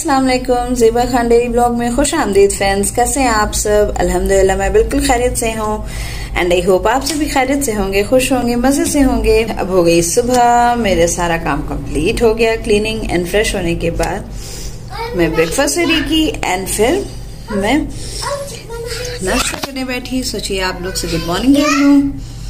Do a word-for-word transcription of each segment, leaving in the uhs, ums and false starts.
अस्सलाम वालेकुम, Zeba Khan daily blog में खुश आमदीद फ्रेंड्स। कैसे हैं आप सब? अल्हम्दुलिल्लाह मैं बिल्कुल खैरियत से हूँ एंड आई होप आप सब भी खैरियत से होंगे, खुश होंगे, मजे से होंगे। अब हो गई सुबह, मेरे सारा काम कंप्लीट हो गया। क्लीनिंग एंड फ्रेश होने के बाद मैं ब्रेकफास्ट रेडी की एंड फिर मैं नाश्ता करने बैठी। सोचिए आप लोग से गुड मॉर्निंग कर लूं।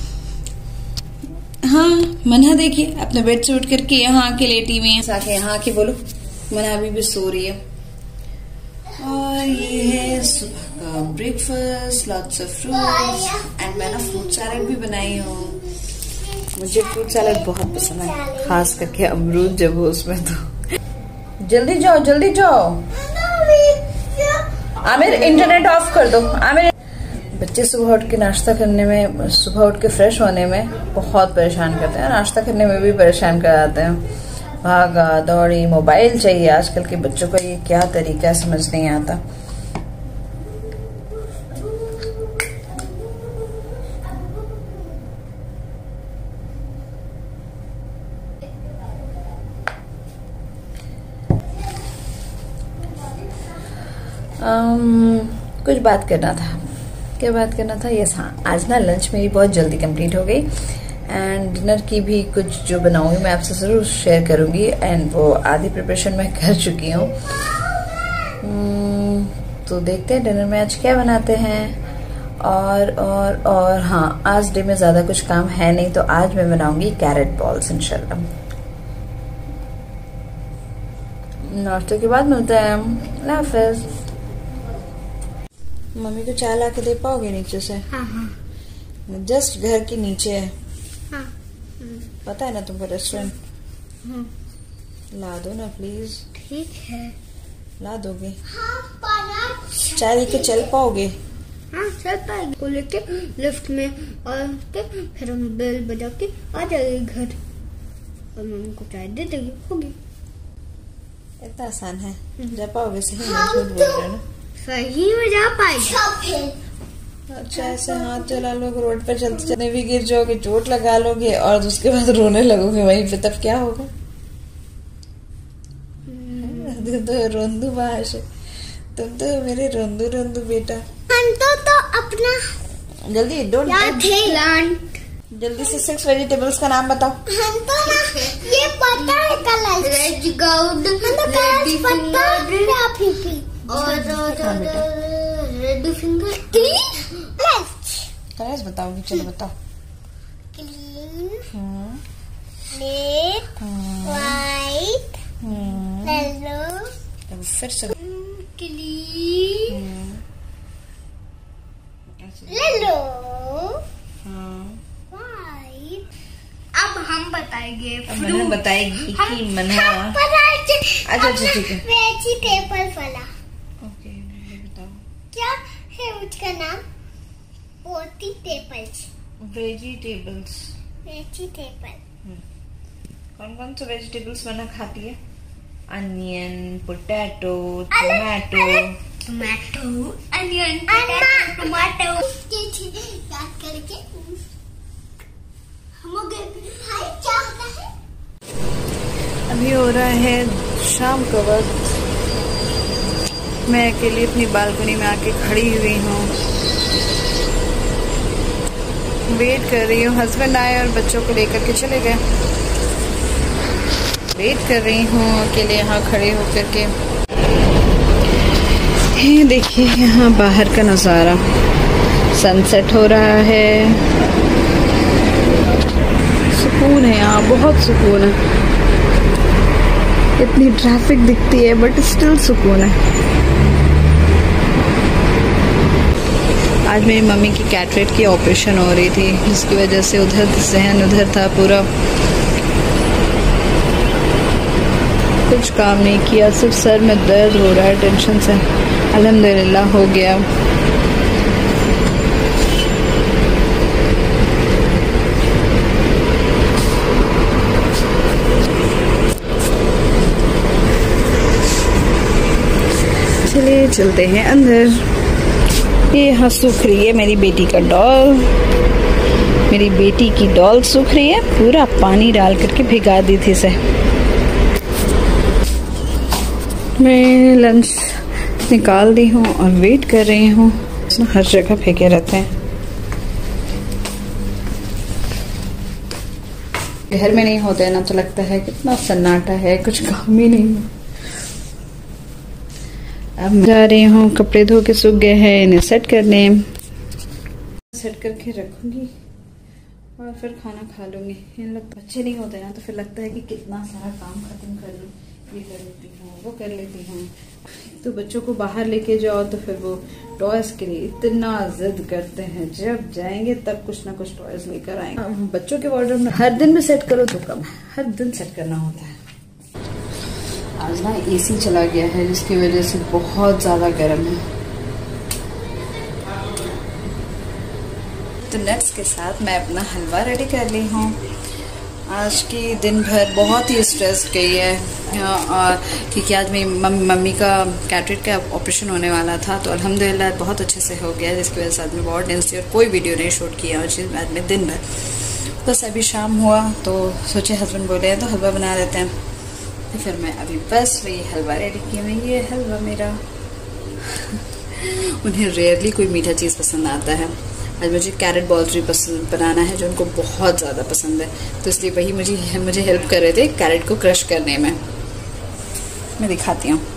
हाँ मना देखिए अपने बेड से उठ करके यहाँ आके लेटी हुई है, आके यहाँ आके बोलो। मना अभी भी सो रही है। और ये है सुबह का breakfast, lots of fruits and मैं ना फ्रूट सैलेड भी बनाई हूँ। मुझे फ्रूट सैलेड बहुत पसंद है, खास करके अमरूद जब हो उसमें। तो जल्दी जाओ जल्दी जाओ। आमिर इंटरनेट ऑफ कर दो। आमिर बच्चे सुबह उठ के नाश्ता करने में, सुबह उठ के फ्रेश होने में बहुत परेशान करते हैं, नाश्ता करने में भी परेशान कराते हैं। भागा दौड़ी, मोबाइल चाहिए। आजकल के बच्चों का ये क्या तरीका है समझ नहीं आता। um, कुछ बात करना था। क्या बात करना था? यस हाँ, आज ना लंच मेरी बहुत जल्दी कंप्लीट हो गई एंड डिनर की भी कुछ जो बनाऊंगी मैं आपसे ज़रूर शेयर करूंगी। एंड वो आधी प्रिपरेशन मैं कर चुकी हूँ। तो देखते हैं डिनर में आज क्या बनाते हैं। और और और हाँ, आज डे में ज़्यादा कुछ काम है नहीं, तो आज मैं बनाऊंगी कैरेट बॉल्स इंशाल्लाह। नाश्ते के बाद मिलते हैं। अल्लाह हाफिज़। मम्मी को चाय ला के दे पाओगे नीचे से? हाँ हाँ। जस्ट घर के नीचे है। हाँ। पता है ना तुमको रेस्टोरेंट। हाँ। ला दो ना प्लीज। ठीक है। ला दोगे? हाँ, चाय लेके चल पाओगे? हाँ चल पाएगी। को लेके लिफ्ट में और के फिर हम बेल बजा के आ जाएगी घर और मम्मी को चाय दे देगी, होगी। इतना आसान है? जा पाओगे? सही में झूठ बोल रहे हो ना? सही में जा पाएगी। अच्छा ऐसे हाथ चला लोगे, रोड पे चलते चलते भी गिर जाओगे, चोट लगा लोगे और उसके बाद रोने लगोगे वहीं पे, तब क्या होगा? तो रोंदू भाषा, तुम तो मेरे रोंदू रोंदू बेटा। हम तो तो अपना जल्दी डोंट प्लांट जल्दी से सिक्स वेजिटेबल्स का नाम बताओ। हम तो ना ये पता है colour red gold red finger और रेड फिंगर कलर्स बताओगी? चलो बताओ। Green, hmm red, white, yellow, फिर से ग्रीन, येलो, वाइट। अब हम बताएंगे। मन्ना बताएगी कि मन्ना। अच्छा अच्छा ठीक है। वेजिटेबल वाला। ओके बताओ क्या है उसका नाम? वेजिटेबल्स। वेजिटेबल्स। वेजिटेबल। कौन कौन से वेजिटेबल्स मन्ना खाती है? Onion, potato, tomato. Tomato, onion, potato, tomato. याद करके हम लोग भाई क्या होता है? अभी हो रहा है शाम का वक्त। मैं अकेली अपनी बालकनी में आके खड़ी हुई हूँ, वेट कर रही हूँ। हस्बैंड आए और बच्चों को लेकर के चले गए। वेट कर रही हूँ अकेले यहाँ खड़े होकर के। ये देखिए यहाँ बाहर का नज़ारा, सनसेट हो रहा है। सुकून है यहाँ, बहुत सुकून है। इतनी ट्रैफिक दिखती है बट स्टिल सुकून है। आज मेरी मम्मी की कैटरेक्ट की ऑपरेशन हो रही थी, जिसकी वजह से उधर जहन उधर था पूरा। कुछ काम नहीं किया, सिर्फ सर में दर्द हो रहा है टेंशन से। अल्हम्दुलिल्लाह हो गया। चलिए चलते हैं अंदर। ये यहाँ सूख रही है मेरी बेटी का डॉल। मेरी बेटी की डॉल सूख रही है, पूरा पानी डाल करके भिगा दी थी इसे। मैं लंच निकाल दी हूँ और वेट कर रही हूँ। हर जगह फेंके रहते हैं, घर में नहीं होते हैं ना तो लगता है कितना सन्नाटा है, कुछ काम ही नहीं है। अब जा रही हूँ, कपड़े धो के सूख गए हैं, इन्हें सेट करने, सेट करके रखूंगी और फिर खाना खा लूंगी। इन लोग बच्चे नहीं होते ना तो फिर लगता है कि कितना सारा काम खत्म कर लूँ, ये कर लेती हूँ, वो कर लेती हूँ। तो बच्चों को बाहर लेके जाओ तो फिर वो टॉयज के लिए इतना जिद करते हैं, जब जाएंगे तब कुछ ना कुछ टॉयज लेकर आएंगे। बच्चों के वार्डरोब में हर दिन में सेट करो तो कम है, हर दिन सेट करना होता है। आज ना एसी चला गया है जिसकी वजह से बहुत ज्यादा गर्म है। तो नट्स के साथ मैं अपना हलवा रेडी कर ली हूँ। आज की दिन भर बहुत ही स्ट्रेस गई है और क्योंकि आज मेरी मम्मी का कैटरेट का ऑपरेशन होने वाला था, तो अल्हम्दुलिल्लाह बहुत अच्छे से हो गया, जिसकी वजह से आज मैं बहुत टेंस थी और कोई वीडियो नहीं शूट किया और चीज़ बाद में दिन भर। बस अभी शाम हुआ तो सोचे हस्बैंड बोले तो हलवा बना देते हैं, तो फिर मैं अभी बस वही हलवा रेडी की मैं। ये हलवा मेरा उन्हें रेयरली कोई मीठा चीज़ पसंद आता है। आज मुझे कैरेट बॉल्स भी पसंद बनाना है जो उनको बहुत ज़्यादा पसंद है, तो इसलिए वही मुझे मुझे हेल्प कर रहे थे कैरेट को क्रश करने में। मैं दिखाती हूँ।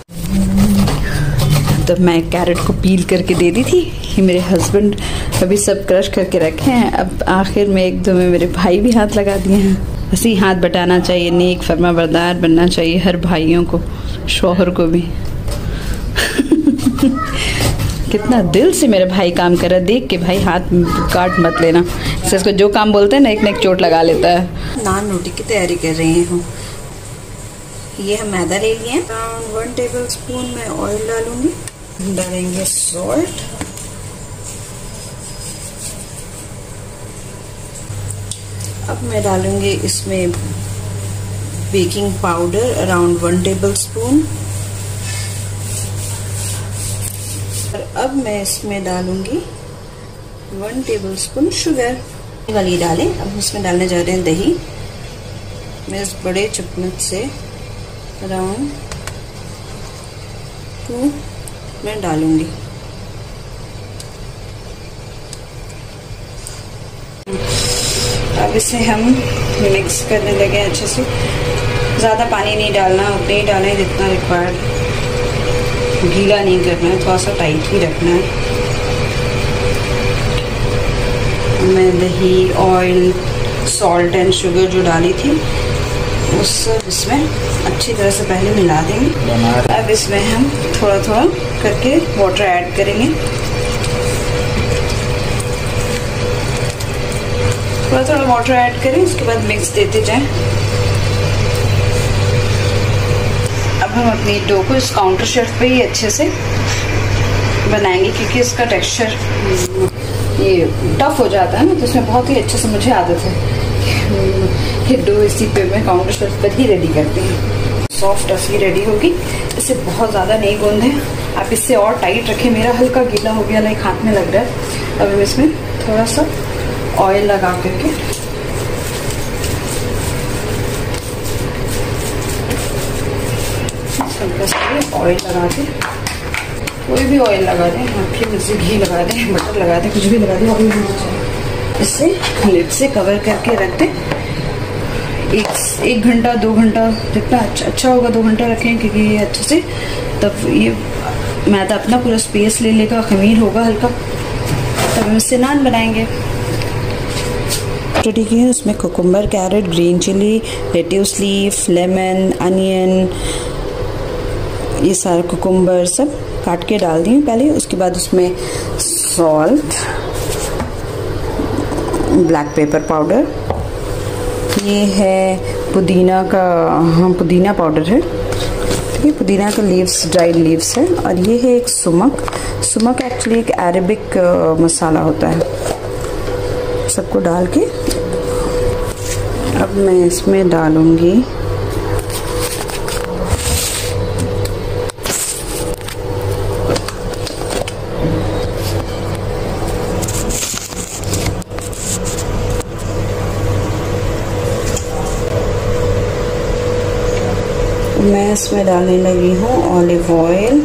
तो मैं कैरेट को पील करके दे दी थी, ये मेरे हस्बैंड अभी सब क्रश करके रखे हैं। अब आखिर में एक दो में मेरे भाई भी हाथ लगा दिए हैं। ऐसे ही हाथ बटाना चाहिए, नेक फरमाबरदार बनना चाहिए हर भाइयों को, शौहर को भी। कितना दिल से मेरा भाई काम कर रहा है, देख के भाई हाथ काट मत लेना। इसको जो काम बोलते हैं ना एक न एक चोट लगा लेता है। नान रोटी की तैयारी कर रही हूँ। ये हम मैदा ले लिए हैं, अराउंड वन टेबल स्पून मैं ऑयल डालूंगी, डालेंगे सॉल्ट, अब मैं डालूंगी इसमें baking powder around one tablespoon, और अब मैं इसमें डालूंगी वन टेबल स्पून शुगर वाली डालें। अब इसमें डालने जा रहे हैं दही। मैं इस बड़े चम्मच से अराउंड टू मैं डालूंगी। अब इसे हम मिक्स करने लगे अच्छे से। ज़्यादा पानी नहीं डालना, उतना ही डालें जितना रिक्वायर्ड, गीला नहीं करना है, थोड़ा सा टाइट ही रखना है। मैं दही, ऑयल, सॉल्ट एंड शुगर जो डाली थी उस इसमें अच्छी तरह से पहले मिला देंगे। अब इसमें हम थोड़ा थोड़ा करके वाटर ऐड करेंगे, थोड़ा थोड़ा वाटर ऐड करें, उसके बाद मिक्स देते जाएं। अब हम अपनी डो को इस काउंटर शेल्फ पे ही अच्छे से बनाएंगे, क्योंकि इसका टेक्सचर ये टफ हो जाता है ना, तो इसमें बहुत ही अच्छे से मुझे आदत है कि डो इसी पे मैं काउंटर शेल्फ पर ही रेडी करती हूँ। सॉफ्ट टफ ही रेडी होगी, इसे बहुत ज़्यादा नहीं गूंदें, आप इससे और टाइट रखें। मेरा हल्का गीला हो गया, लाइक हाथ में लग रहा है। अब हम इसमें थोड़ा सा ऑयल लगा करके हल्का सा ऑयल लगा के, कोई भी ऑयल लगा दें, आपकी मर्जी, घी लगा दें, बटर लगा दें, कुछ भी लगा दें, ऑयल होना चाहिए। इससे लिड से कवर करके रख दें। एक एक घंटा दो घंटा जितना अच्छा अच्छा होगा दो घंटा रखें, क्योंकि ये अच्छे से तब ये मैदा अपना पूरा स्पेस ले लेगा, खमीर होगा हल्का, तब हम इससे नान बनाएंगे। रेडी की है उसमें cucumber, carrot, green chilli, lettuce leaf, lemon, onion, ये सारा कुकुम्बर सब काट के डाल दी पहले। उसके बाद उसमें सॉल्ट, ब्लैक पेपर पाउडर, ये है पुदीना का, हाँ पुदीना पाउडर है, ठीक है, पुदीना का लीव्स, ड्राइड लीव्स है। और ये है एक सुमक। सुमक एक्चुअली एक अरेबिक मसाला होता है। सबको डाल के अब मैं इसमें डालूंगी तो मैं इसमें डालने लगी हूँ ऑलिव ऑयल।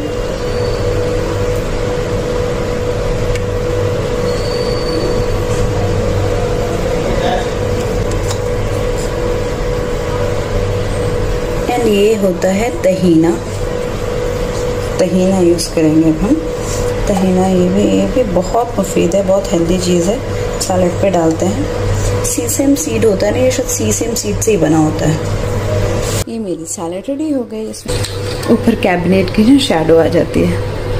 एंड ये होता है तहीना। तहीना यूज़ करेंगे अब हम। तहीना ये भी ये भी बहुत मुफीद है, बहुत हेल्दी चीज़ है, सैलेड पे डालते हैं। सीसम सीड होता है ना, ये शायद सीसम सीड से ही बना होता है। ये मेरी सैलेड रेडी हो गई। इसमें ऊपर कैबिनेट की ना शैडो आ जाती है।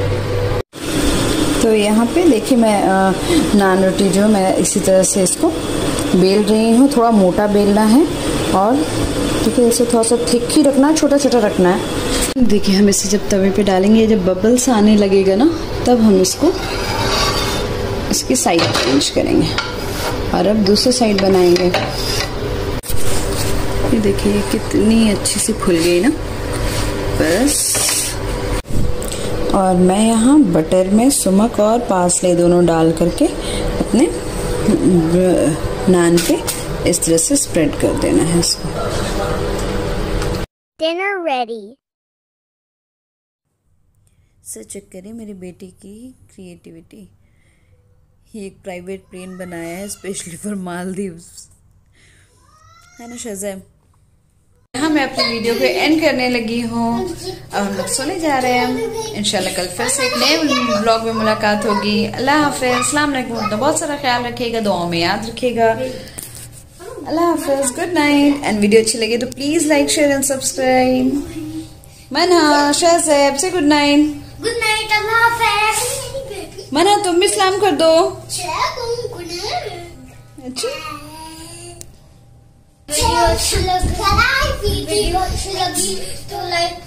तो यहाँ पे देखिए मैं आ, नान रोटी जो मैं इसी तरह से इसको बेल रही हूँ। थोड़ा मोटा बेलना है और देखिए इसे थोड़ा सा थिक ही रखना है, छोटा छोटा रखना है। देखिए हम इसे जब तवे पे डालेंगे, जब बबल्स आने लगेगा ना, तब हम इसको इसकी साइड चेंज करेंगे और अब दूसरी साइड बनाएंगे। ये देखिए कितनी अच्छी सी फूल गई ना, बस। और मैं यहाँ बटर में सुमक और पार्सले दोनों डाल करके अपने नान पे इस तरह से स्प्रेड कर देना है इसको। Dinner ready. सर चेक करिए मेरी बेटी की क्रिएटिविटी। ये एक प्राइवेट प्लेन बनाया है स्पेशली फॉर मालदीव्स, है ना शज़ैम? यहाँ मैं अपनी वीडियो को एंड करने लगी हूँ। अब हम लोग सोने जा रहे हैं। इंशाल्लाह कल फिर से एक नए ब्लॉग में मुलाकात होगी। अल्लाह हाफ़िज़, अस्सलाम वालेकुम। अपना बहुत सारा ख्याल रखिएगा, दुआओं में याद रखिएगा। अल्लाह हाफ़िज़, गुड नाइट। एंड वीडियो अच्छी लगी तो please like share and subscribe. मना शहज़ैब से गुड नाइट। Good night, अल्लाह हाफ़िज़। मना तुम भी सलाम कर दो। अच्छा वीडियो अच्छी लगी वीडियो अच्छी लगी तो लाइक